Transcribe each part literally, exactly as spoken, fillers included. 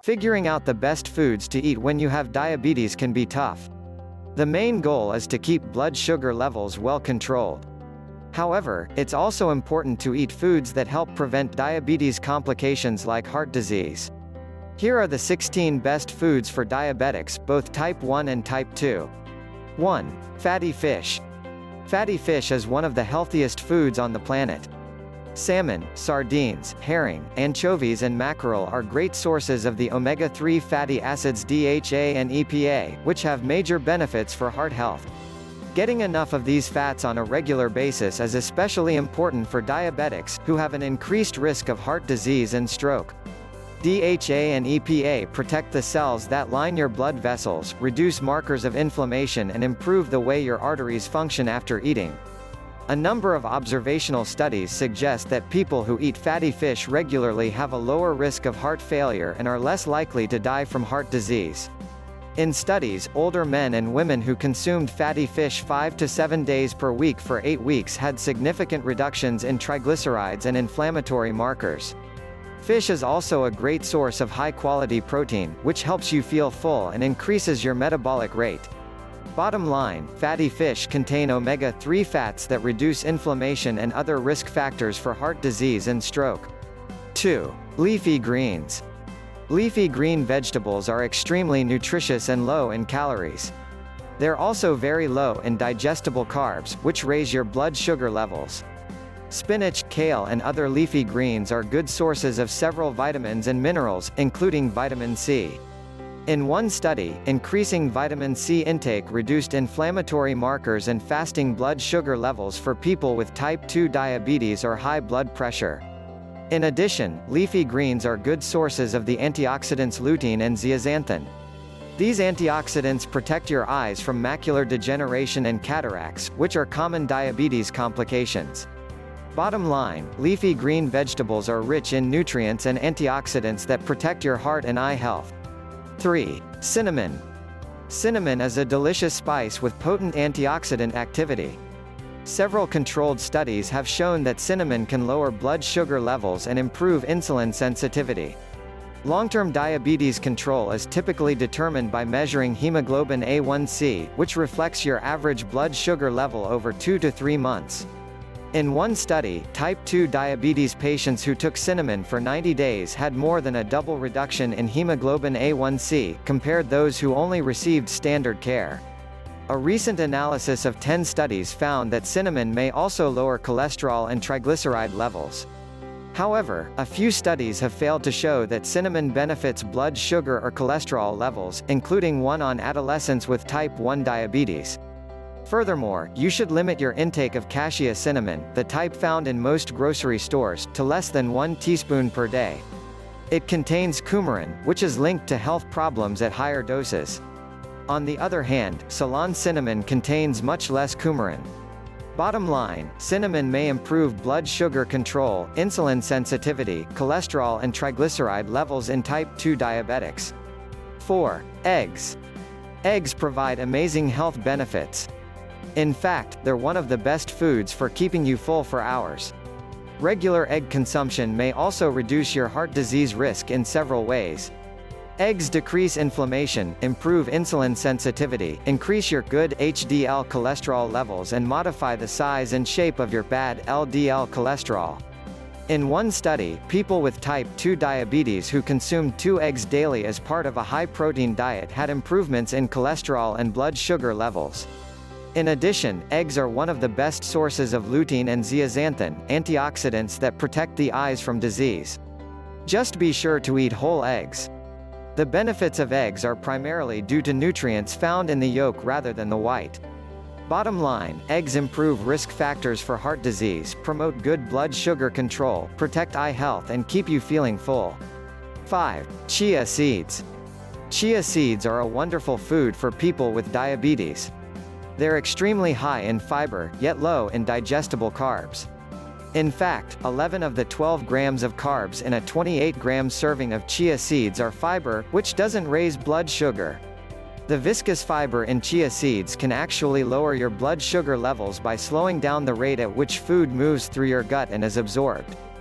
Figuring out the best foods to eat when you have diabetes can be tough. The main goal is to keep blood sugar levels well controlled. However, it's also important to eat foods that help prevent diabetes complications like heart disease. Here are the sixteen best foods for diabetics, both type one and type two. one. Fatty fish. Fatty fish is one of the healthiest foods on the planet. Salmon, sardines, herring, anchovies and mackerel are great sources of the omega three fatty acids D H A and E P A, which have major benefits for heart health. Getting enough of these fats on a regular basis is especially important for diabetics, who have an increased risk of heart disease and stroke. D H A and E P A protect the cells that line your blood vessels, reduce markers of inflammation and improve the way your arteries function after eating. A number of observational studies suggest that people who eat fatty fish regularly have a lower risk of heart failure and are less likely to die from heart disease. In studies, older men and women who consumed fatty fish five to seven days per week for eight weeks had significant reductions in triglycerides and inflammatory markers. Fish is also a great source of high-quality protein, which helps you feel full and increases your metabolic rate. Bottom line, fatty fish contain omega three fats that reduce inflammation and other risk factors for heart disease and stroke. two. Leafy greens. Leafy green vegetables are extremely nutritious and low in calories. They're also very low in digestible carbs, which raise your blood sugar levels. Spinach, kale and other leafy greens are good sources of several vitamins and minerals, including vitamin C. In one study, increasing vitamin C intake reduced inflammatory markers and fasting blood sugar levels for people with type two diabetes or high blood pressure. In addition, leafy greens are good sources of the antioxidants lutein and zeaxanthin. These antioxidants protect your eyes from macular degeneration and cataracts, which are common diabetes complications. Bottom line, leafy green vegetables are rich in nutrients and antioxidants that protect your heart and eye health. three. Cinnamon. Cinnamon is a delicious spice with potent antioxidant activity. Several controlled studies have shown that cinnamon can lower blood sugar levels and improve insulin sensitivity. Long-term diabetes control is typically determined by measuring hemoglobin A one C, which reflects your average blood sugar level over two to three months. In one study, type two diabetes patients who took cinnamon for ninety days had more than a double reduction in hemoglobin A one C, compared those who only received standard care. A recent analysis of ten studies found that cinnamon may also lower cholesterol and triglyceride levels. However, a few studies have failed to show that cinnamon benefits blood sugar or cholesterol levels, including one on adolescents with type one diabetes. Furthermore, you should limit your intake of cassia cinnamon, the type found in most grocery stores, to less than one teaspoon per day. It contains coumarin, which is linked to health problems at higher doses. On the other hand, Ceylon cinnamon contains much less coumarin. Bottom line, cinnamon may improve blood sugar control, insulin sensitivity, cholesterol and triglyceride levels in type two diabetics. four. Eggs. Eggs provide amazing health benefits. In fact, they're one of the best foods for keeping you full for hours. Regular egg consumption may also reduce your heart disease risk in several ways. Eggs decrease inflammation, improve insulin sensitivity, increase your good H D L cholesterol levels and modify the size and shape of your bad L D L cholesterol. In one study, people with type two diabetes who consumed two eggs daily as part of a high-protein diet had improvements in cholesterol and blood sugar levels. In addition, eggs are one of the best sources of lutein and zeaxanthin, antioxidants that protect the eyes from disease. Just be sure to eat whole eggs. The benefits of eggs are primarily due to nutrients found in the yolk rather than the white. Bottom line, eggs improve risk factors for heart disease, promote good blood sugar control, protect eye health and keep you feeling full. five. Chia seeds. Chia seeds are a wonderful food for people with diabetes. They're extremely high in fiber, yet low in digestible carbs. In fact, eleven of the twelve grams of carbs in a twenty-eight gram serving of chia seeds are fiber, which doesn't raise blood sugar. The viscous fiber in chia seeds can actually lower your blood sugar levels by slowing down the rate at which food moves through your gut and is absorbed.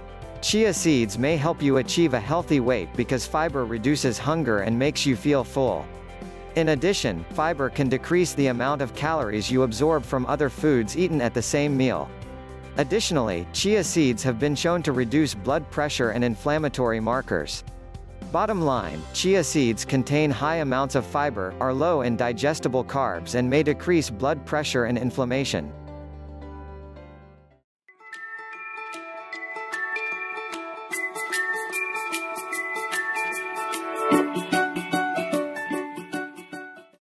Chia seeds may help you achieve a healthy weight because fiber reduces hunger and makes you feel full. In addition, fiber can decrease the amount of calories you absorb from other foods eaten at the same meal. Additionally, chia seeds have been shown to reduce blood pressure and inflammatory markers. Bottom line, chia seeds contain high amounts of fiber, are low in digestible carbs and may decrease blood pressure and inflammation.